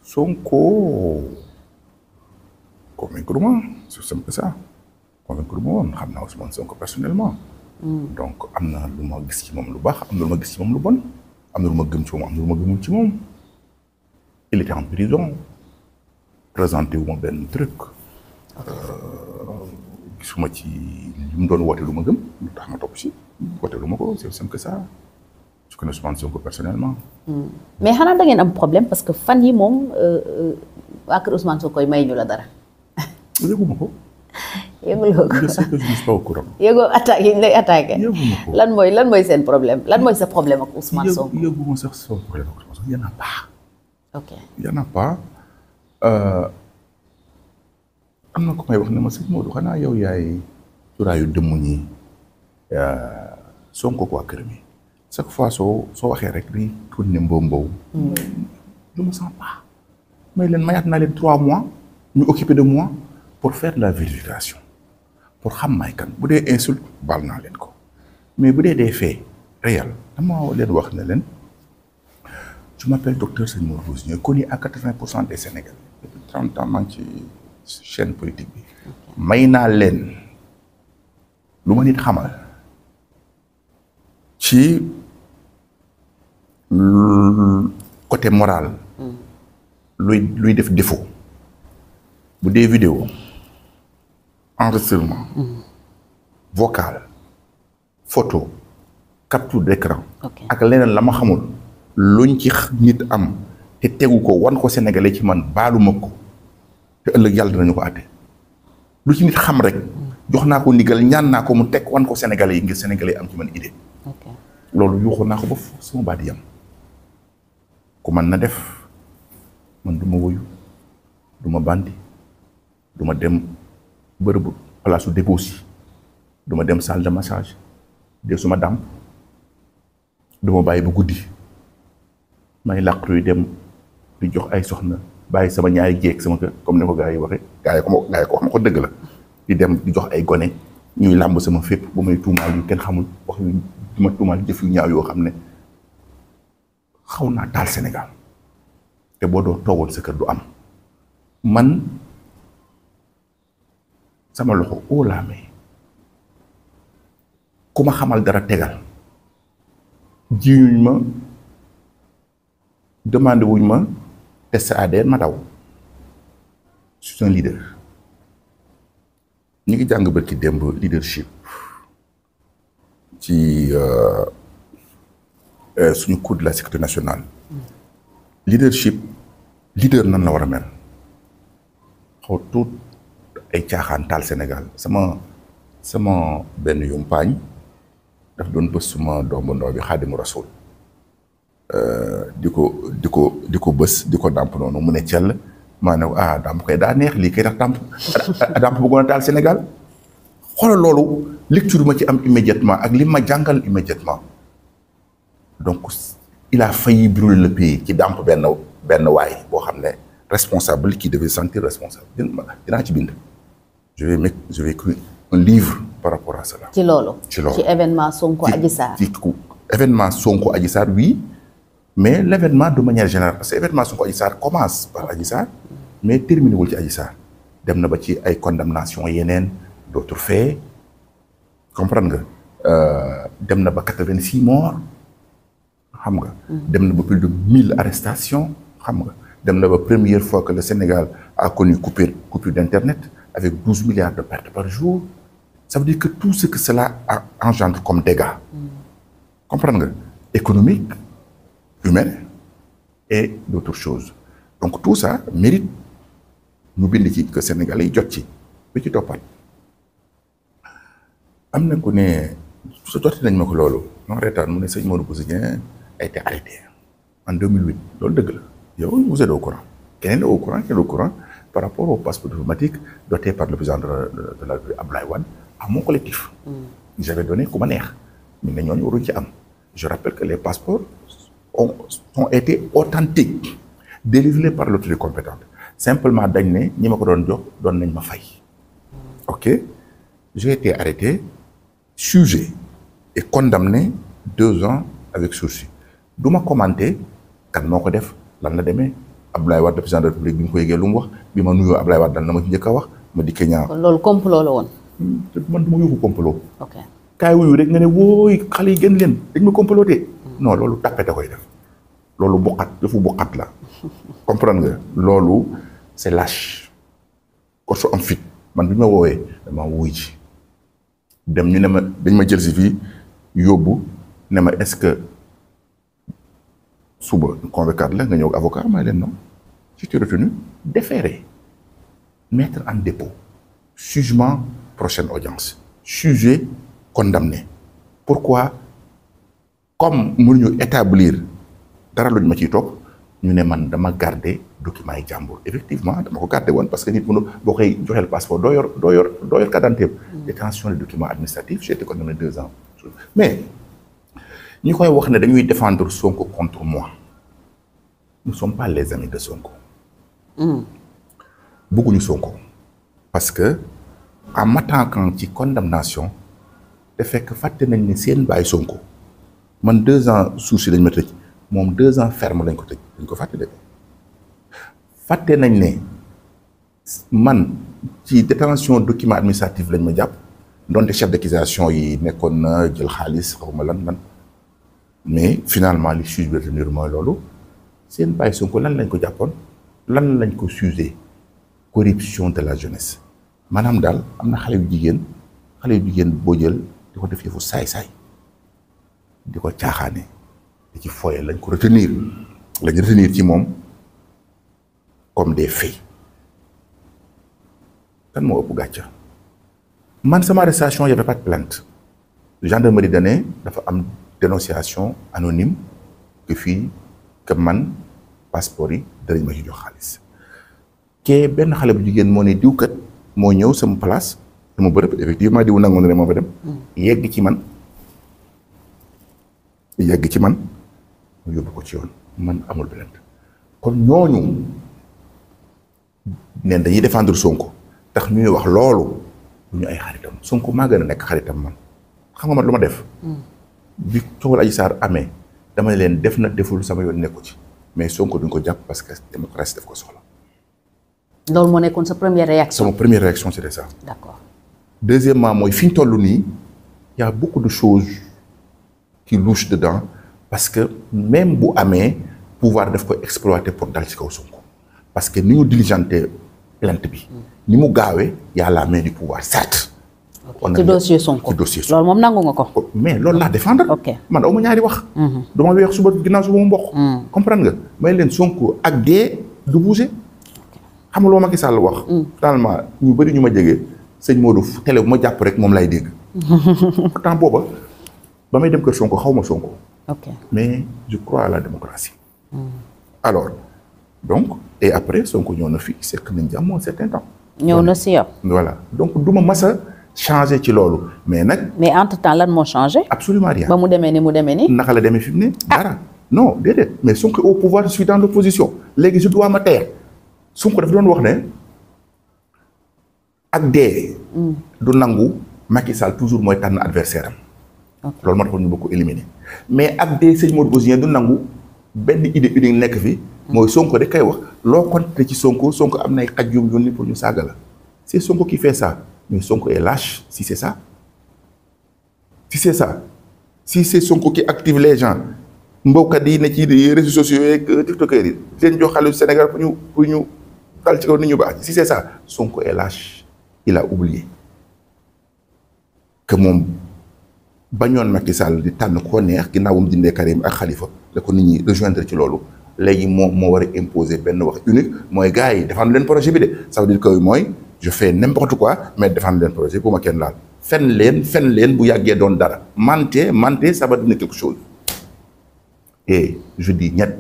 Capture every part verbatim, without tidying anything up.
Sonko convaincre ma c'est simple que ça convaincre ma woon xam naa Ousmane Sonko personnellement. donc am na lu ma gis ci moom lu baax am na lu ma gis ci moom lu bon am na lu ma gëm ci moom am na lu ma gëmul ci moom il était en prison présenté wu ma benn truc gisuma ci li mu doon woote lu ma gëm lu tax ma topp si woote lu ma ko c'est simple que ça je connais Ousmane Sonko personnellement. mais xanaa da ngeen am problème parce que fan yi moom waa kër Ousmane Sonko koy may ñu la dara. yëguma ko. yëguloo ko je sais que je ne suis pas au courant. yëgoo attaque yi ñu lay attaqué. yëguma ko lan mooy lan mooy seen problème lan mooy sa problème ak Ousmane Sonko. yëguma sax sa problème ak Ousmane Sonko y en a pas. ok y en a pas am na ko may wax ne ma sëñ Modou xanaa yow yaay curaayu dëmm ñi Sonko ko waa kër mi chaque fois soo soo waxee rek di tourné mbow mbow. je me sens pas. may leen mayaat naa leen trois mois ñu occupé de moi pour faire de la vérification pour xam may kan bu dee insulte baal naa leen ko mais bu dee des faits réels dama leen wax ne leen je m'appelle docteur Sëñ Modou Bousso Dieng connu à quatre-vingts pour cent des Sénégalais depuis trente ans maa ngi ci chaîne politique bi may naa leen lu ma nit xamal ci côté moral luy luy def défaut bu dee vidéo enregistrement vocal photo capture d'écran ak leneen la ma xamul luñ ci nit am te tegu ko wan ko sénégalais ci man baaluma ko te ëllëg yàlla dinañu ko àtte lu ci nit xam rek jox naa ko ndigal ñaan naa ko mu teg wan ko sénégalais yi ngir sénégalais yi am ci man idée loolu yuuxu naa ko ba sama baat yam ku man na def man du ma woyu du ma bandi du ma dem bërëbu place su dépôt si du ma dem salle de massage de suma dàmp du ma bàyyi bu guddi may làqtu yi dem di jox ay soxna bàyyi sama ñaari jéeg sama kër comme ni ko gars yi waxee gars yi ko gars yi ko xam ko dëgg la di dem di jox ay gone ñuy làmb sama fépp bu may tuumaal yu kenn xamul wax yu ma tuumaal jëf yu ñaaw yoo xam ne xaw naa taal Sénégal te boo doo toogoon sa kër du am man sama loxo oo laa may ku ma xamal dara tegal jiwuñ ma demandé wuñ ma test A D N ma daw je suis un leader ñu ngi jàng bërki démb leadership ci suñu cours de la sécurité nationale leadership leader nan la war a mel xaw tuut ay caaxaan taal Sénégal sama sama benn yumpaañ daf doon bës suma doomu ndaw bi Xaadimu Rasuul di ko di ko di ko bës di ko dàmp noonu mu ne cell maa ne ah dàmp koy daa neex lii kay tax dàmp dàmp bëggoon a taal Sénégal xoolal loolu lecture ma ci am immédiatement ak li ma jàngal immédiatement donc il a failli brûler le pays ci dàmp benn benn waay boo xam ne responsable qui devait sentir responsable dinaa ci bind je vais mettre je vais écrire un livre par rapport à cela. ci loolu ci loolu ci événement Sonko Adji Sarr. ci événement Sonko Adji Sarr oui mais l' événement de manière générale parce que événement Sonko Adji Sarr commence par Adji Sarr mais terminé wul ci Adji Sarr dem na ba ci ay condamnation yeneen d' autres faits comprendre nga dem na ba quatre-vingt-six morts xam nga. dem na ba plus de mille arrestations xam nga. dem na ba première fois que le Sénégal a connu coupure coupure d' internet avec douze milliards de pertes par jour ça veut dire que tout ce que cela engendre comme dégâts comprendre nga économique humain et d' autres choses donc tout ça mérite ñu bind ci que Sénégalais yi jot ci bi ci toppat am na ku ne su joti nañ ma ko loolu non reetaan mu ne sëñ Modou Bousso Dieng a été arrêté en deux mille huit loolu dëgg la yow vous êtes au courant keneen est au courant keneen est au courant par rapport au passeport diplomatique doté par le président de de la République Abdoulaye Wade à mon collectif. j'avais donné ku ma neex ñu ne ñooñu waruñ ci am je rappelle que les passeports ont ont été authentiques délivrés par l'autorité compétente simplement dañ ne ñi ma ko doon jox doon nañ ma fay. ok j'ai été arrêté jugé et condamné deux ans avec sursis du ma commenter kan moo ko def lan la demee Abdoulaye Wade président de la République bi mu ko yëgee lu mu wax bi ma nuyoo Abdoulaye Wade dal na ma ci njëkk a wax ma dikkee ñaar. kon loolu complot la woon. man du ma yóbbu complot. ok kaay wuyu rek nga ne wooy xale yi gën leen dañ ma comploté. non loolu tàppete koy def loolu buqat dafu buqat la comprendre nga loolu c'est lâche ko su am fit man bi ma woowee dama wuy ci dem ñu ne ma dañ ma jël si fii yóbbu ne ma est-ce que suba convoqué la nga ñëw avocat may leen non je suis retenu déféré mettre en dépôt jugement prochaine audience jugé condamné pourquoi comme mënuñu établir dara luñ ma ciy topp ñu ne man dama garder document yi jàmbur effectivement dama ko garder woon parce que nit mënu boo koy joxeel passeport doo yor doo yor doo yor carte d'identité détention de documents administratifs j'ai été condamné deux ans mais ñi koy wax ne dañuy défendre Sonko contre moi nous ne sommes pas les amis de Sonko bëgguñu Sonko parce que en m'attaquant ci condamnation te fekk fàtte nañ ne seen bàyyi Sonko man deux ans suuf si dañ ma tëj moom deux ans ferme lañ ko tëj dañ ko fàtte de fàtte nañ ne man ci détention document administratif lañ ma jàpp donte chef d'accusation yi nekkoon na jël xaalis xaw ma lan lan mais finalement li juge bi retenir mooy loolu seen bàyyi Sonko lan lañ ko jàppoon lan lañ ko sujet corruption de la jeunesse maanaam daal am na xale yu jigéen xale yu jigéen boo jël di ko def yëfu saay-saay di ko caaxaane di ci foye lañ ko retenir lañ retenir ci moom comme des faits kan moo ëpp gàcca man sama arrestation y avait pas de plainte gendarmerie dane dafa am dénonciation anonyme que fii que man passeport yi danañ ma ci jox xaalis kee benn xale bu jigéen moo ne diw kat moo ñëw sama place sama bërëb effectivement diw nangoon ne moo fa dem yegg ci man yegg ci man mu yóbbu ko ci yoon man amul beneen kon ñooñu neen dañuy défendre Sonko tax ñuy wax loolu du ñu ay xaritam Sonko maa gën a nekk xaritam man xam nga man lu ma def bi coowal Adji Sarr amee dama ne leen def na deful sama yoon nekku ci mais Sonko duñ ko jàpp parce que démocratie daf ko soxla. loolu moo nekkoon sa première réaction. sama première réaction c'était ça. d'accord. deuxièmement mooy fi ñu toll nii y a beaucoup de choses qui louchent dedans parce que même bu amee pouvoir daf ko exploiter pour dal ci kaw Sonko parce que ni ñu diligenté plainte bi ni mu gaawee y a la main du pouvoir certes. ci dossier Sonko ci dossier Sonko loolu moom nangu nga ko. mais loolu laa défendre. ok man aw ma ñaari wax. dama weex suba ginnaaw suba mu mboq. comprendre nga may leen Sonko ak dee du bouger. xam nga loo Macky Sall wax. finalement ñu bëri ñu ma jege sëñ Modou télé bu ma jàpp rek moom lay dégg. pourtant booba ba may dem kër Sonko xaw ma Sonko. ok mais je crois à la démocratie. alors donc et après Sonko ñëw na fii c'est que nañ jàmm un certain temps. ñëw na si yow. voilà donc du ma mas a changé ci loolu mais nag. mais entre temps lan moo changé. absolument rien. ba mu demee ni mu demee ni. naka la demee fi mu ne. dara non déedéet mais Sonko au pouvoir je suis dans l'opposition léegi je dois me taire Sonko dafa doon wax ne ak dee. du nangu Macky Sall toujours mooy tànn adversaire am. loolu moo taxoon ñu bëgg ko éliminer mais ak dee sëñ Modou Bozien du nangu benn idée unique nekk fi. mooy Sonko da koy wax loo compter ci Sonko Sonko am nay xaj yu mu yónni pour ñu saaga la c'est Sonko qui fait ça mais Sonko est lâche si c'est ça si c'est ça si c'est Sonko qui active les gens mbokkat yi ne ci réseaux sociaux yeeg tiktokers yi leen jox xaalis Sénégal pour ñu pour ñu dal ci kaw nit ñu baax si c'est ça Sonko est lâche il a oublié que moom bañoon Macky Sall di tànn koo neex ginnaaw mu dindee Karim ak Khalifa la ko nit ñi rejoindre ci loolu léegi moo moo war a imposer benn wax unique mooy gars yi défendre leen projet bi de ça veut dire que mooy je fais n'importe quoi mais défendre leen projet bu ma kenn laal fen leen fen leen bu yàggee doon dara mante mante ça va donner quelque chose et je dis ñett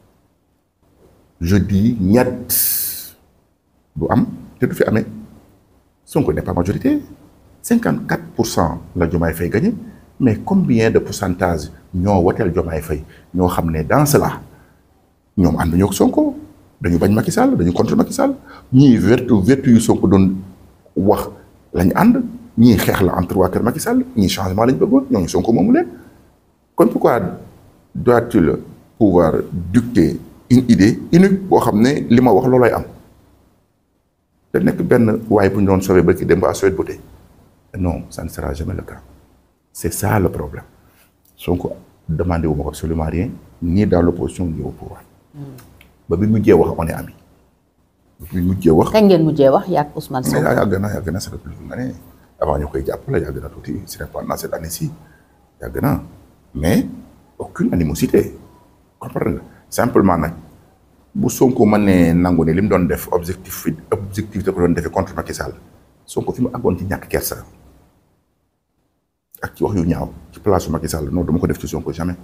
je dis ñett du am te du fi amee Sonko n'est pas majorité cinquante quatre pour cent la Diomaye Faye gagné mais combien de pourcentage ñoo woteel Diomaye Faye ñoo xam ne dans cela ñoom ànd ñoo ko Sonko dañu bañ Macky Sall dañu contre Macky Sall ñii vertu vertu yu Sonko doon wax lañu ànd ñii xeex la entre waa kër Macky Sall ñii changement lañu bëggoon ñooñu Sonko moomu leen kon pourquoi doit-il pouvoir dicter une idée unique boo xam ne li ma wax loolay am te nekk benn waaye bu ñu doon sauvé ba ki dem ba à Sowét Beauté non ça ne sera jamais le cas c'est ça le problème Sonko demandé wu ma ko absolument rien ni dans l'opposition ni au pouvoir ba bi mujjee wax on est amis ba bi mujjee wax. kañ ngeen mujjee wax yaa ak Ousmane Sonko. mais yàgg na yàgg na ça fait plus d'une année avant ñu koy jàppale yàgg na tuuti ce n'est pas dans cette année-ci yàgg na mais aucune animosité comprendre nga simplement nag bu Sonko mën ne nangu ne li mu doon def objectif objectif da ko doon defee contre Macky Sall Sonko fi mu àggoon ci ñàkk kersa ak ci wax yu ñaaw ci place Macky Sall non dama ko def ci Sonko jamais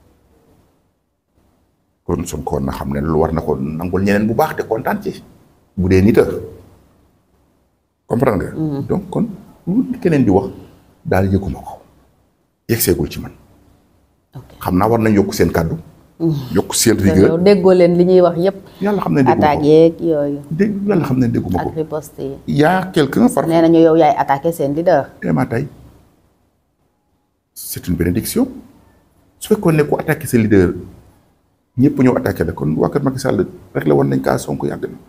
kon Sonko na xam ne lu war na ko nangul ñeneen bu baax te kontaan ci bu dee nit a comprendre nga. donc kon lu keneen di wax daal yëguma ko yegseegul ci man. xam naa war nañ yokk seen kàddu. yokk seen rigueur déggoo leen li ñuy wax yëpp. yàlla xam ne dégguma ko attaques yeeg yooyu. dégg yàlla xam ne dégguma ko ak riposte yi. y a quelqu'un par. nee nañu yow yaay attaqué seen leader. vraiment tey c'est une bénédiction su fekkoon ne ku attaqué sa leader ñëpp ñëw attaqué la kon waa kër Macky Sall rek la woon nañ kaa Sonko yàgg na.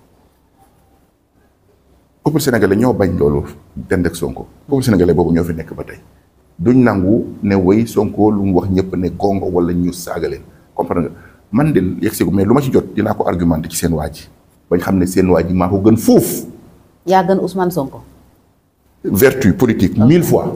peuple sénégalais ñoo bañ loolu dend ak Sonko. peuple sénégalais boobu ñoo fi nekk ba tey duñ nangu ne woy Sonko lu mu wax ñëpp ne gongo wala ñu saaga leen comprendre nga man de yegg si ko mais lu ma ci jot dinaa ko argumenté ci seen waa ji bañ xam ne seen waa ji maa ko gën foofu. yaa gën Ousmane Sonko. vertu politique mille fois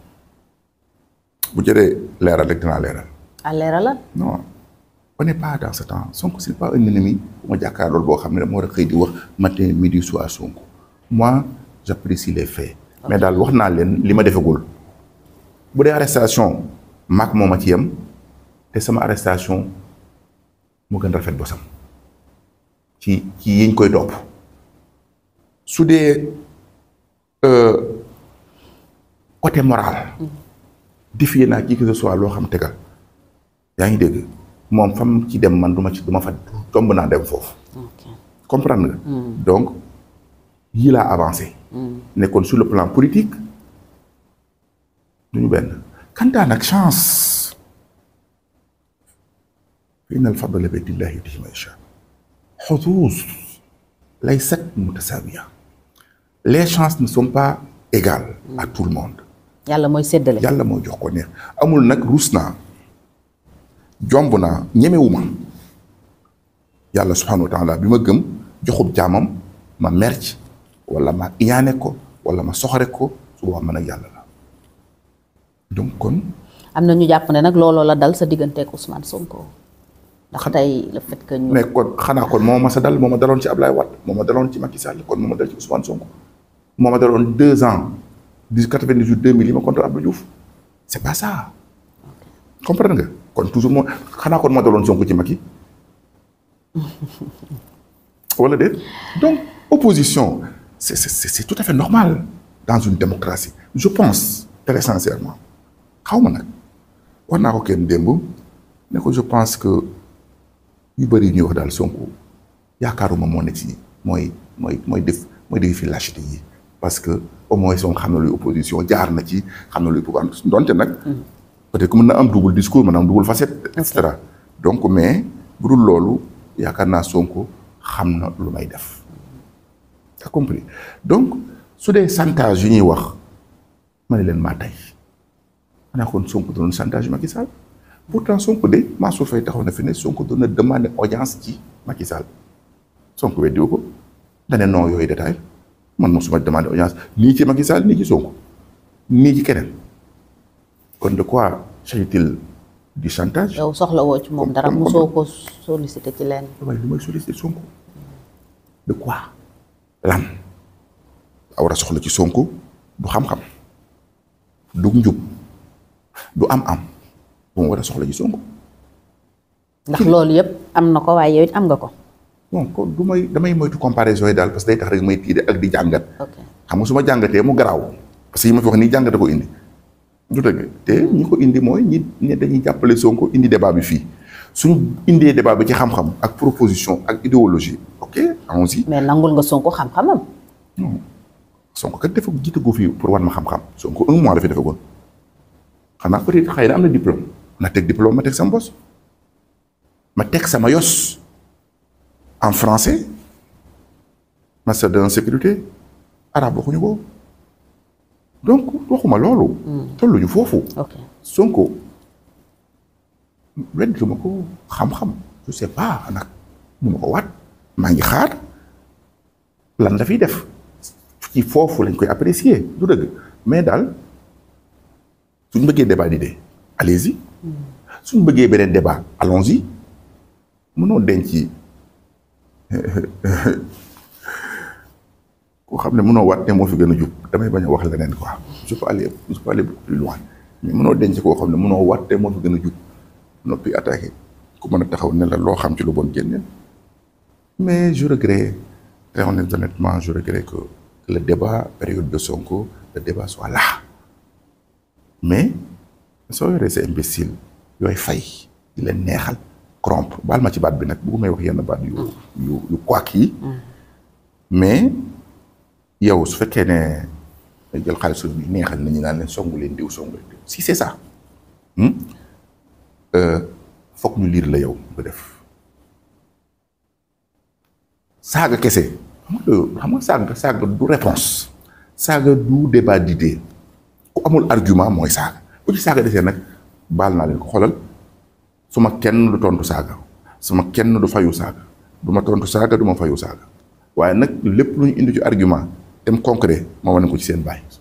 bu jëree leeral rek dinaa leeral. ah leeralal. non on n'est pas dans ce temps Sonko c'est pas un ennemi bu ma jàkkaar loolu boo xam ne dama war a xëy di wax matin midi soir Sonko moi j'apprécie les faits. mais daal wax naa leen li ma defagul. bu dee arrestation maak moom a ci yem te sama arrestation mu gën rafet bosam ci ci yiñ koy topp su dee côté moral défier naa qui que ce soit loo xam tegal yaa ngi dégg moom fam ci dem man du ma ci du ma fa tomb naa dem foofu comprendre nga donc yii laa avancé nekkoon sur le plan politique duñu benn kantaan ak chance fa inna al fadla bi yadillahi yutiihi man yashaa xuduus laysat mutasawiya les chances ne sont pas égales à tout le monde yàlla mooy séddale yàlla mooy jox ko neex amul nag ruus naa jomb naa ñemewuma yàlla subhanahu wa taala bi ma gëm joxub jaamam ma merci wala ma iñaane ko wala ma soxore ko su boobaa man ak yàlla la donc kon. am na ñu jàpp ne nag looloo la dal sa digganteeg Ousmane Sonko. ndax tey le fait que ñu. mais kon xanaa kon moo ma sa dal moo ma daloon ci Ablaye Wade moo ma daloon ci Macky Sall kon moo ma dal ci Ousmane Sonko moo ma daloon deux ans dix quatre-vingt-dix-huit deux mille yi ma contre Abdou Diouf c'est pas ça. comprendre nga kon toujours moo xanaa kon moo daloon Sonko ci Macky wala déet donc opposition c'est c'est c'est tout à fait normal dans une démocratie je pense très sincèrement. xaw ma nag war naa ko kenn démb ne ko je pense que yu bëri yu ñuy wax daal Sonko yaakaaruma moo ne ci mooy mooy mooy def mooy def fi lâcheté yi parce que au moins Sonko xam na luy opposition jaar na ci xam na luy pouvoir donte nag peut-être que mën na am double discours mën na am double facette et cetera donc mais bu dul loolu yaakaar naa Sonko xam na lu may def t'as compris donc su dee chantage yu ñuy wax ma ne leen maa tey xanaa kon Sonko doon chantage Macky Sall pourtant Sonko de Mansour Faye taxaw na fi ne Sonko doon na demander audience ci Macky Sall Sonko weddiwu ko dane non yooyu détail man mosuma demander audience nii ci Macky Sall nii ci Sonko nii ci keneen kon de quoi s'agit-il du chantage. yow soxla woo ci moom dara mosoo ko sollicité ci leen. waaye lu may sollicité Sonko de quoi lan a war a soxla ci Sonko du xam-xam du njub du am-am bu mu war a soxla ci Sonko. ndax loolu yëpp am na ko waaye yow it am nga ko. bon kon du may damay moytu comparaison yi daal parce que day tax rek may tiide ak di jàngat. ok xam nga su ma jàngatee mu garaaw parce que yi ma fi wax nii jàngate ko indi. du dëgg te ñi ko indi mooy ñi ne dañuy jàppale Sonko indi débat bi fii suñu indee débat bi ci xam-xam ak proposition ak idéologie ok allons-y. mais nangul nga Sonko xam-xamam. non Sonko kat dafa jiite ko fii pour wan ma xam-xam Sonko un mois la fi defagoon xanaa peut-être xëy na am na diplôme na teg diplôme ma teg sama bos ma teg sama yos en français master de sécurité arabe waxuñu ko donc waxuma loolu. tolluñu foofu. ok Sonko weddi ma ko xam-xam je sais pas nag mun ma ko waat maa ngi xaar lan la fiy def ci foofu lañ koy apprécier du dëgg mais daal suñ bëggee débat d'idées allez-y suñ bëggee beneen débat allons-y mënoo denc koo xam ne mënoo waat ne moo fi gën a jub damay bañ a wax leneen quoi je peux aller je peux aller plus loin mais mënoo denc koo xam ne mënoo waat ne moo fi gën a jub noppi attaqué ku mën a taxaw ne la loo xam ci lu bon génneel mais je regrette très honnêtement je regrette que, que le débat période de Sonko le débat soit là mais soo yoree sa imbécile yooy fay di leen neexal corrompre baal ma ci baat bi nag bu may wax yenn baat yu yu yu quack yi mais yow su fekkee ne jël xaalis bi neexal nañu naan leen songu leen diw songu leen diw si c'est ça foog ñu liir la yow nga def saaga kese xam nga xam nga saaga saaga du réponse saaga du débat d'idée ku amul argument mooy saaga bu ci saaga desee nag baal naa leen ko xoolal su ma kenn du tontu saaga su ma kenn du fayu saaga du ma tontu saaga du ma fayu saaga waaye nag lépp lu ñu indi ci argument dem concret ma wane ko ci seen baay